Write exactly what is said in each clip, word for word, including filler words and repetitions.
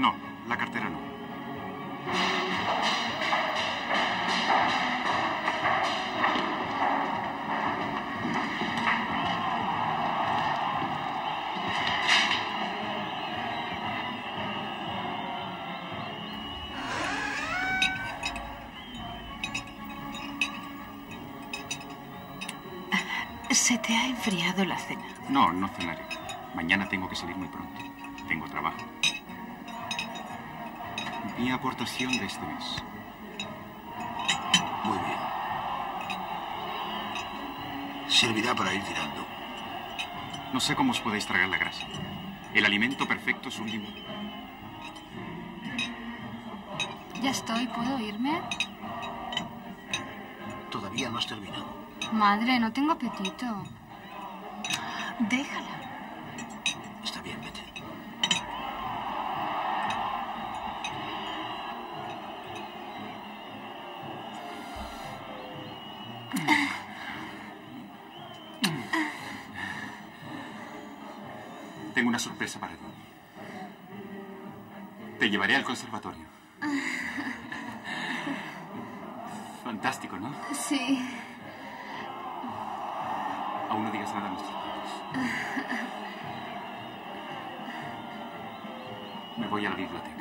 No, la cartera no. ¿Se te ha enfriado la cena? No, no cenaré. Mañana tengo que salir muy pronto. Tengo trabajo. Mi aportación de este mes. Muy bien. Servirá para ir tirando. No sé cómo os podéis tragar la grasa. El alimento perfecto es un limón. Ya estoy, ¿puedo irme? Todavía no has terminado. Madre, no tengo apetito. Déjala. Está bien, vete. Tengo una sorpresa para ti. Te llevaré al conservatorio. Fantástico, ¿no? Sí. Aún no digas nada a nuestros padres. Me voy a la biblioteca.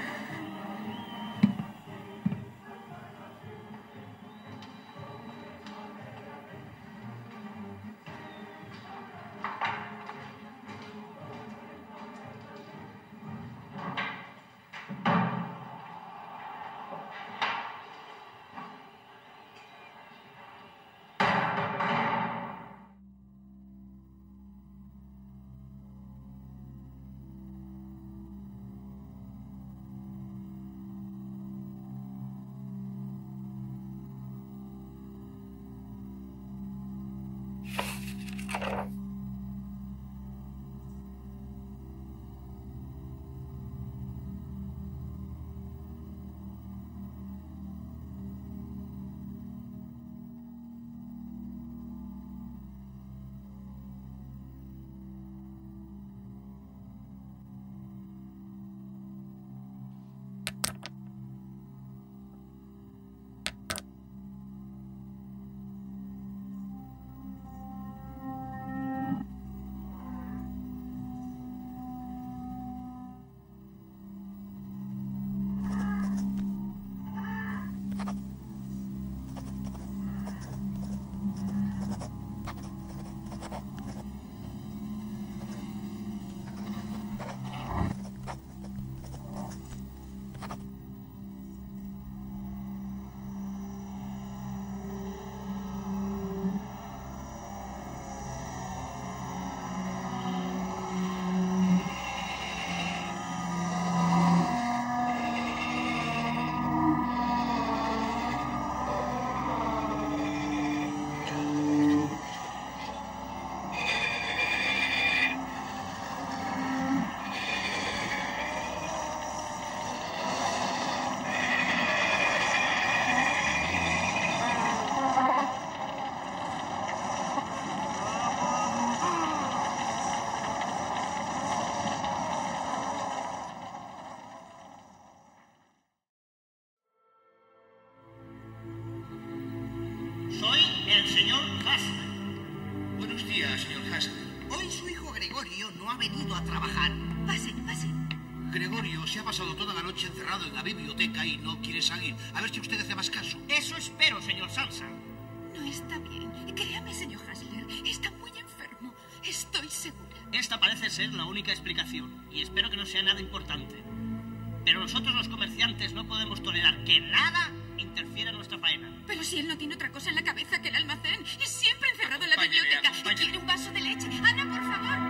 Soy el señor Hasler. Buenos días, señor Hasler. Hoy su hijo Gregorio no ha venido a trabajar. Pase, pase. Gregorio se ha pasado toda la noche encerrado en la biblioteca y no quiere salir. A ver si usted hace más caso. Eso espero, señor Salsa. No está bien. Créame, señor Hasler. Está muy enfermo. Estoy segura. Esta parece ser la única explicación, y espero que no sea nada importante. Pero nosotros los comerciantes no podemos tolerar que nada interfiera en nuestra faena. Pero si él no tiene otra cosa en la cabeza que el almacén, es siempre encerrado en la Acompáñeme, biblioteca. acompáñeme. ¿Quiere un vaso de leche? Ana, por favor.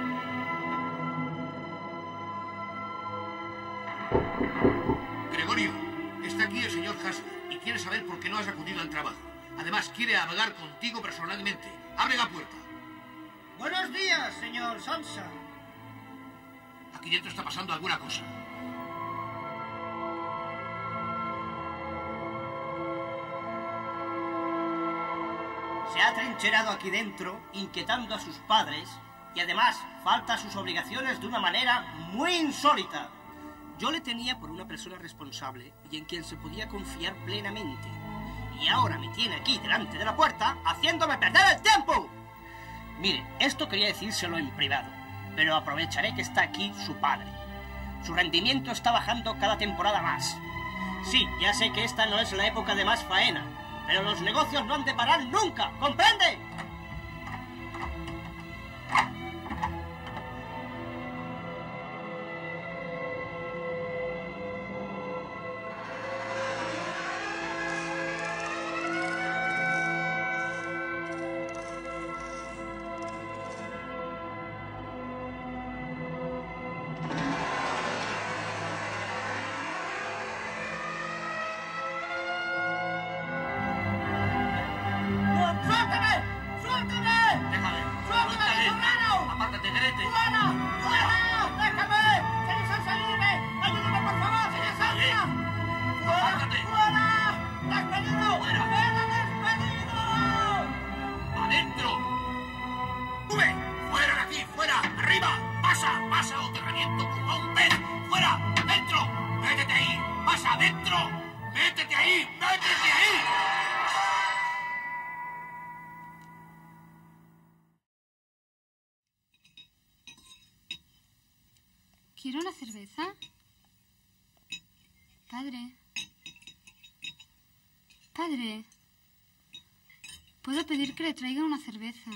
Gregorio, está aquí el señor Hasler y quiere saber por qué no has acudido al trabajo. Además, quiere hablar contigo personalmente. ¡Abre la puerta! Buenos días, señor Salsa. Aquí dentro está pasando alguna cosa. Se ha trincherado aquí dentro, inquietando a sus padres, y además falta a sus obligaciones de una manera muy insólita. Yo le tenía por una persona responsable y en quien se podía confiar plenamente. Y ahora me tiene aquí delante de la puerta haciéndome perder el tiempo. Mire, esto quería decírselo en privado, pero aprovecharé que está aquí su padre. Su rendimiento está bajando cada temporada más. Sí, ya sé que esta no es la época de más faena, pero los negocios no han de parar nunca, ¿comprende? ¿Quiere una cerveza? Padre. Padre. ¿Puedo pedir que le traigan una cerveza?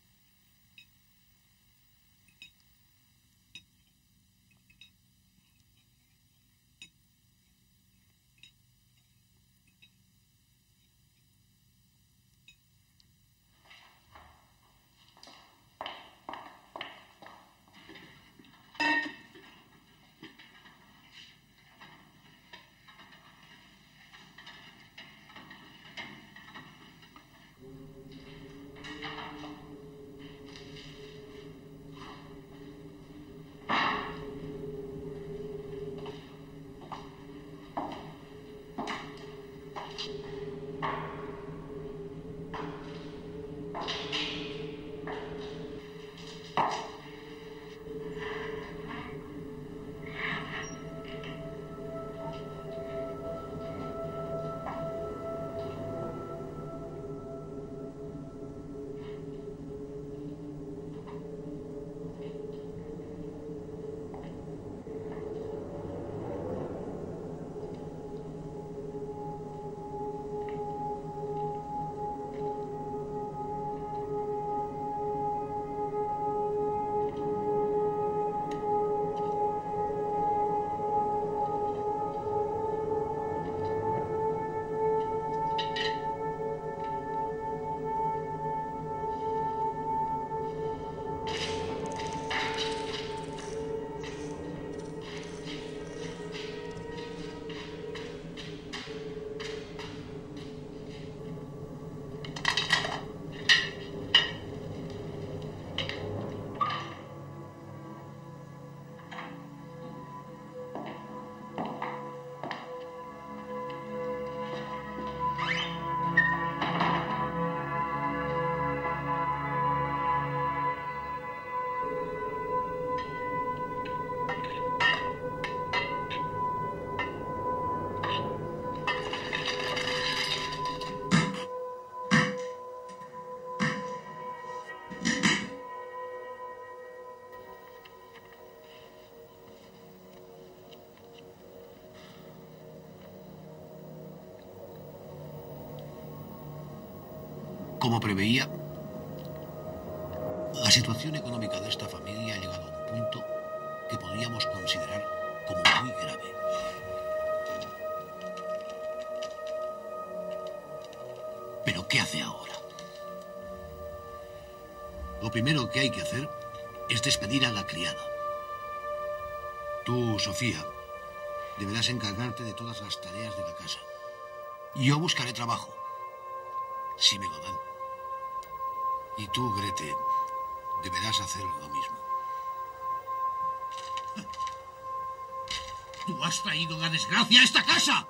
Como preveía, la situación económica de esta familia ha llegado a un punto que podríamos considerar como muy grave. ¿Pero qué hace ahora? Lo primero que hay que hacer es despedir a la criada. Tú, Sofía, deberás encargarte de todas las tareas de la casa. Yo buscaré trabajo, si me lo dan. Y tú, Grete, deberás hacer lo mismo. ¡Tú has traído la desgracia a esta casa!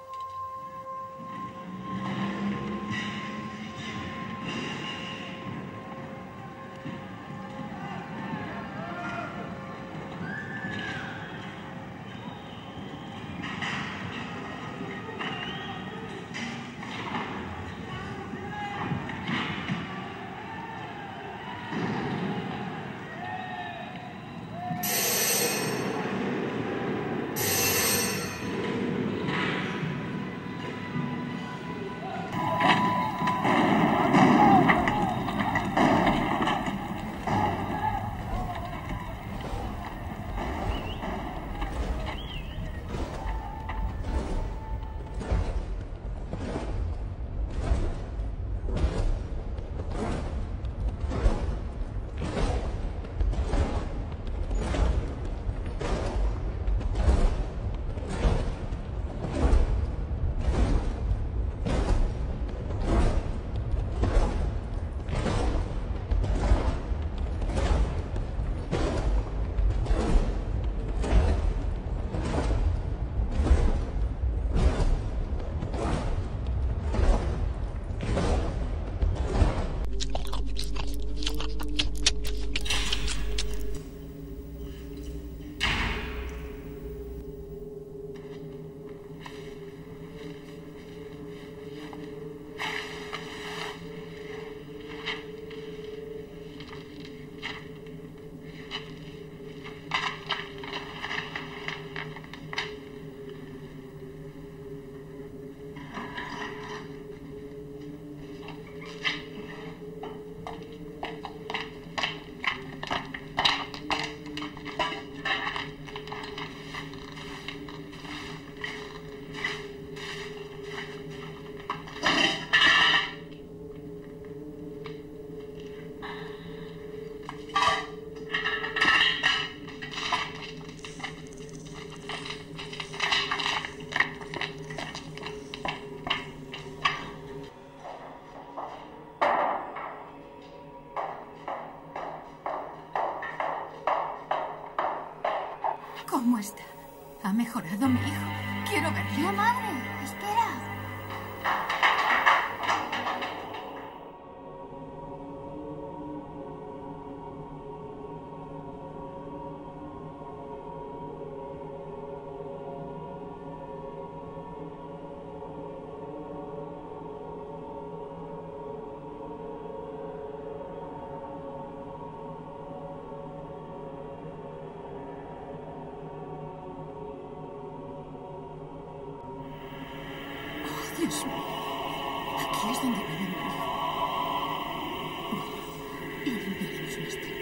¿Cómo está? ¿Ha mejorado mi hijo? Quiero verlo. No, madre, espera. Dios mío, aquí es donde vive mi hijo. Bueno, lo limpiaremos más tarde.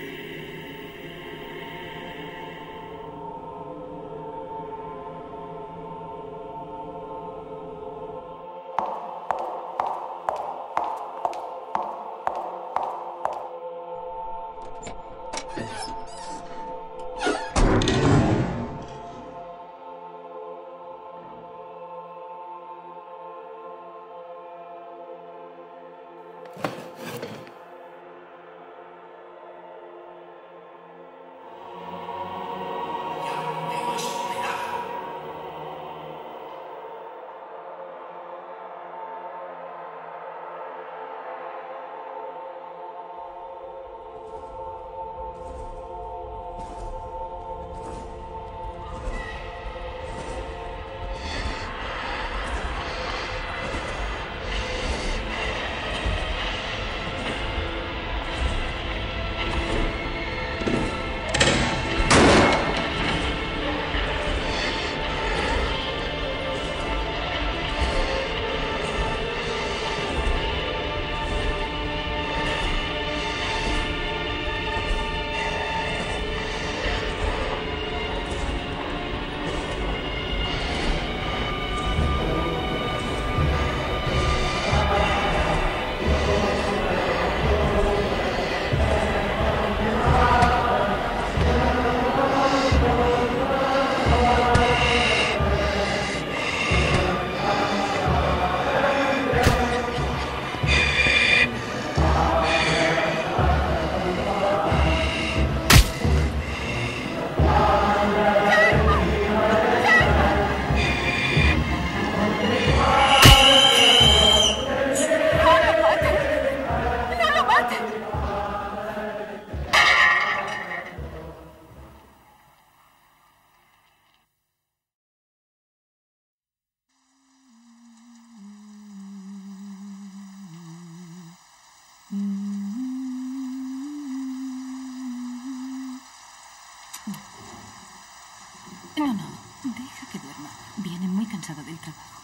No, no, deja que duerma. Viene muy cansado del trabajo.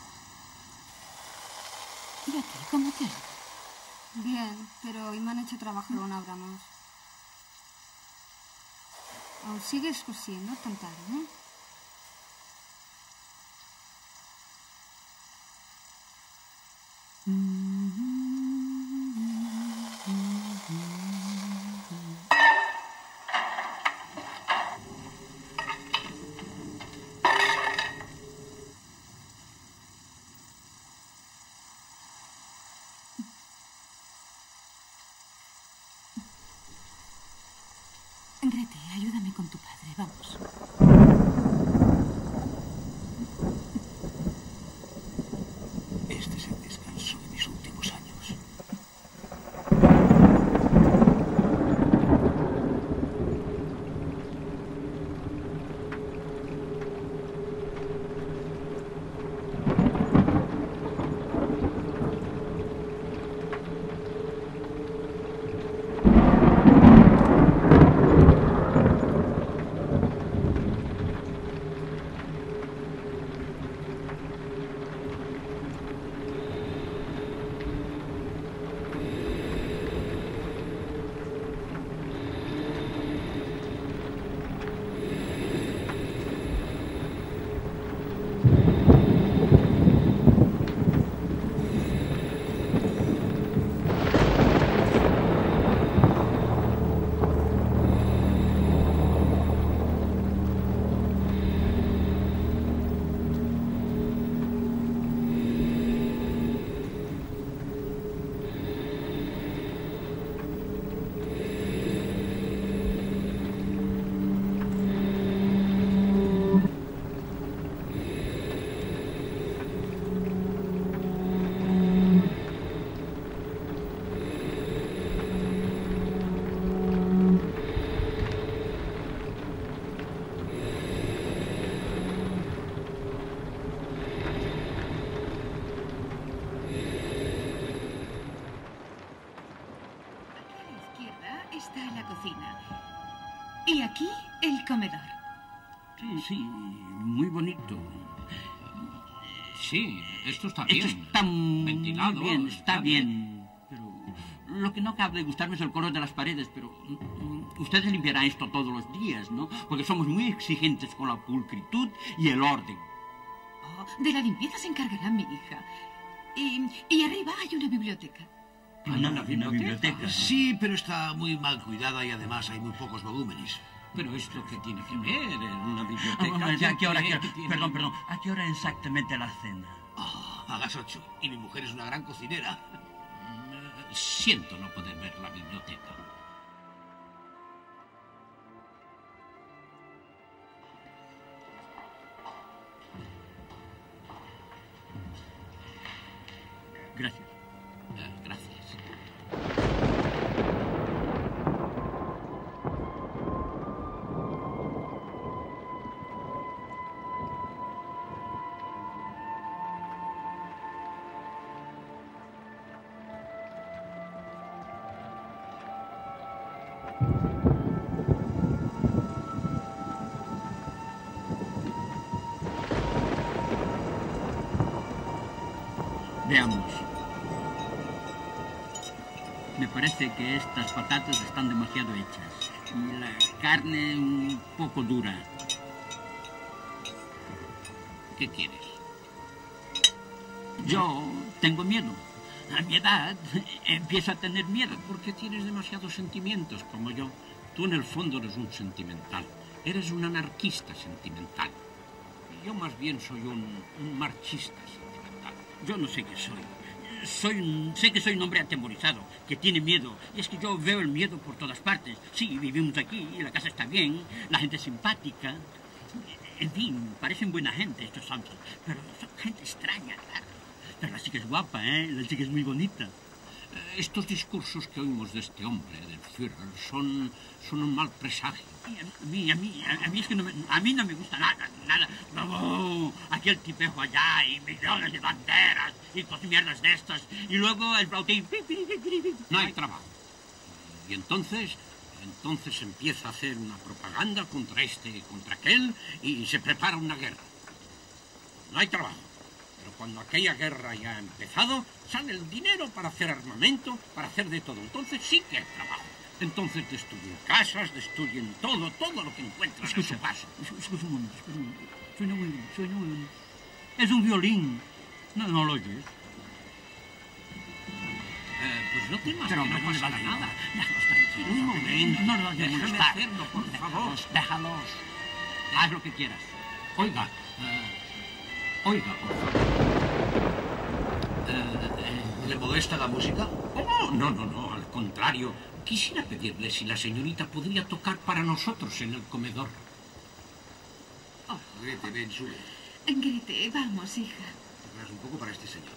¿Y a ti cómo te ha ido? Bien, pero hoy me han hecho trabajar una hora más. ¿Aún sigues cosiendo tan tarde? Grete, ayúdame con tu padre, vamos. Este es el descanso de mis últimos años. Y aquí, el comedor. Sí, sí, muy bonito. Sí, esto está bien. Esto está muy ventilado. bien, está, está bien. bien. Pero lo que no acaba de gustarme es el color de las paredes, pero mm, ustedes limpiarán esto todos los días, ¿no? Porque somos muy exigentes con la pulcritud y el orden. Oh, de la limpieza se encargará mi hija. Y, y arriba hay una biblioteca. ¿Una, una biblioteca? biblioteca? Sí, pero está muy mal cuidada y además hay muy pocos volúmenes. Pero esto qué tiene que ver en una biblioteca. Ah, ¿A qué hora? ¿Qué, qué perdón, perdón. ¿A qué hora exactamente la cena? Oh, a las ocho. Y mi mujer es una gran cocinera. Siento no poder ver la biblioteca. Gracias. Eh, gracias. Veamos. Me parece que estas patatas están demasiado hechas y la carne un poco dura. ¿Qué quieres? Yo tengo miedo. A mi edad empiezo a tener miedo. Porque tienes demasiados sentimientos como yo. Tú en el fondo eres un sentimental. Eres un anarquista sentimental. Y yo más bien soy un, un marxista sentimental. Yo no sé qué soy. Soy un, sé que soy un hombre atemorizado, que tiene miedo. Y es que yo veo el miedo por todas partes. Sí, vivimos aquí, la casa está bien, la gente es simpática. En fin, parecen buena gente estos santos. Pero son gente extraña, claro. Pero la chica es guapa, ¿eh? La chica es muy bonita. Eh, estos discursos que oímos de este hombre, del Führer, son, son un mal presagio. A mí, a mí, a mí es que no me, a mí no me gusta nada, nada. No, aquel tipejo allá y millones de banderas y cosas mierdas de estas. Y luego el flautín. No hay trabajo. Y entonces, entonces empieza a hacer una propaganda contra este, contra aquel y se prepara una guerra. No hay trabajo. Pero cuando aquella guerra ya ha empezado, sale el dinero para hacer armamento, para hacer de todo. Entonces sí que hay trabajo. Entonces destruyen casas, destruyen todo, todo lo que encuentran a su paso. Escucha un momento, escucha un momento. Suena muy bien, suena muy bien. Es un violín. No, no lo oyes. Eh, pues no temas, pero que no no pasa vale nada. Déjalos tranquilos. Un momento, no lo déjame molestar. hacerlo, por favor. Déjalos, déjalos. Haz lo que quieras. Oiga, eh, oiga, por favor. Eh, eh, ¿Le molesta la música? Oh, no, no, no, al contrario. Quisiera pedirle si la señorita podría tocar para nosotros en el comedor. Oh, Grete, ven, sube. Grete, vamos, hija. Tocarás un poco para este señor.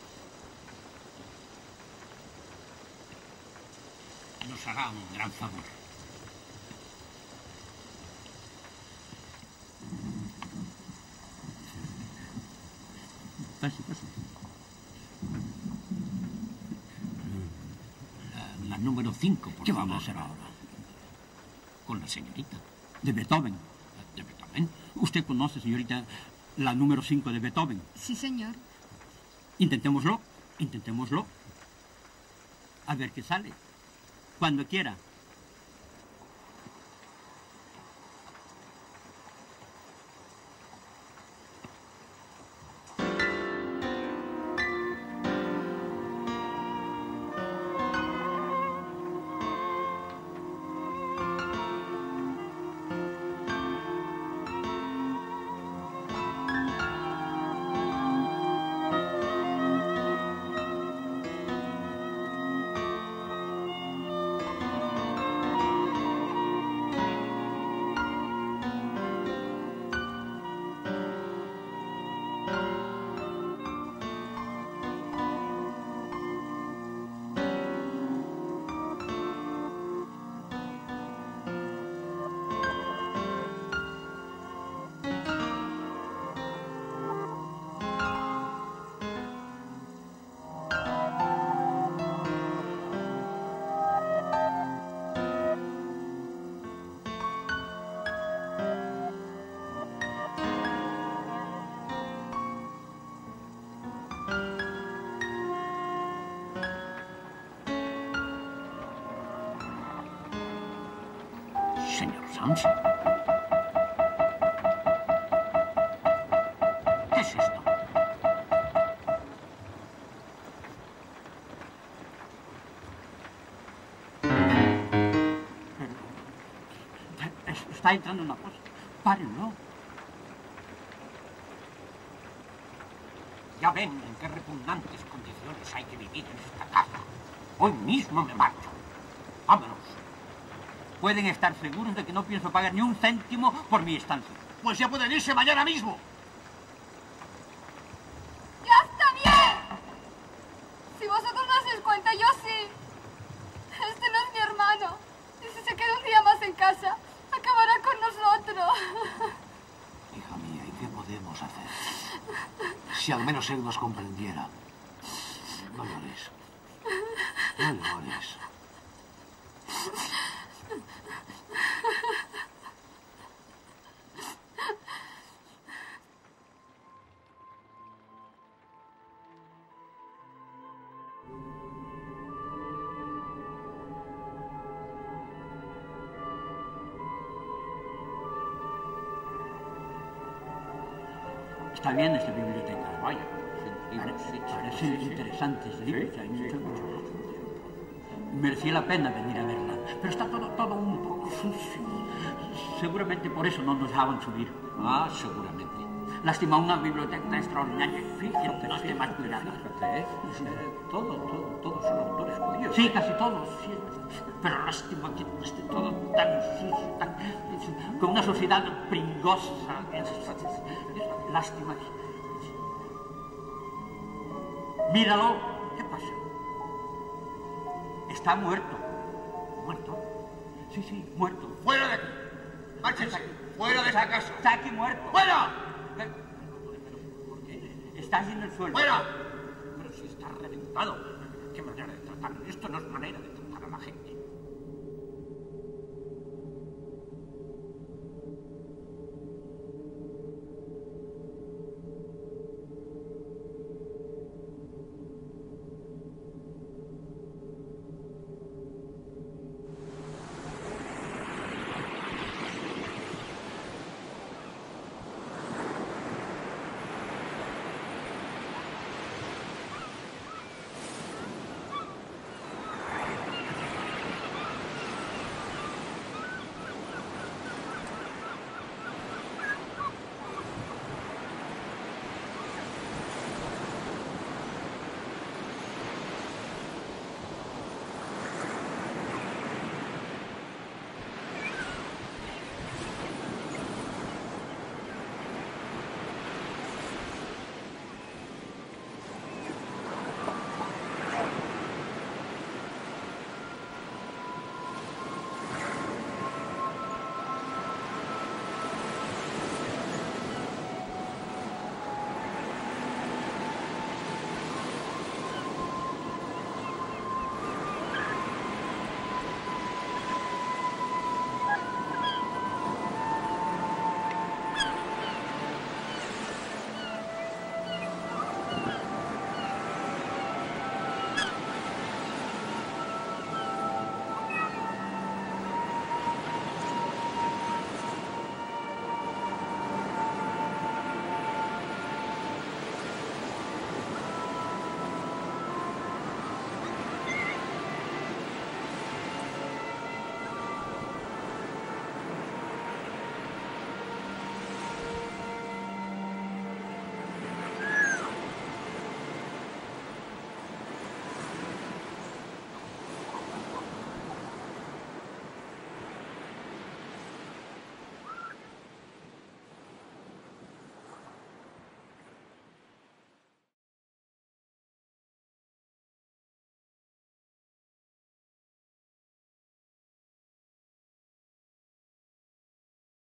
Nos hará un gran favor. Pase, pase. La, la número cinco, por ¿Qué favor. vamos a hacer ahora? Con la señorita. De Beethoven. ¿De Beethoven? ¿Usted conoce, señorita, la número cinco de Beethoven? Sí, señor. Intentémoslo, intentémoslo. A ver qué sale. Cuando quiera. Samson. ¿Qué es esto? Está entrando una cosa. Párenlo. Ya ven en qué repugnantes condiciones hay que vivir en esta casa. Hoy mismo me marcho. Vámonos. Pueden estar seguros de que no pienso pagar ni un céntimo por mi estancia. Pues ya pueden irse mañana mismo. ¡Ya está bien! Si vosotros no os dais cuenta, yo sí. Este no es mi hermano. Y si se queda un día más en casa, acabará con nosotros. Hija mía, ¿y qué podemos hacer? Si al menos él nos comprendiera. No llores. No llores. Está bien esta biblioteca. Vaya, libros, sí, Parecen interesantes libros. Sí, Hay sí. muchos, muchos. Merecía la pena venir a verla. Pero está todo, todo un poco sucio. Seguramente por eso no nos dejaban subir. Ah, seguramente. Lástima, una biblioteca tan extraordinaria. Quiero que no esté más cuidada. Fíjate, ¿eh? Todo, todo, todos son autores judíos. Sí, casi todos. Sí. Pero lástima que esté todo tan sucio, tan, con una sociedad pringosa. Lástima. Míralo. ¿Qué pasa? Está muerto. ¿Muerto? Sí, sí, muerto. ¡Fuera de aquí! ¡Márchense! ¡Fuera de esta casa! Está aquí muerto. ¡Fuera! ¿Por qué? Está allí en el suelo. ¡Fuera! Pero si está reventado. ¿Qué manera de tratar? Esto no es manera de tratar a la gente.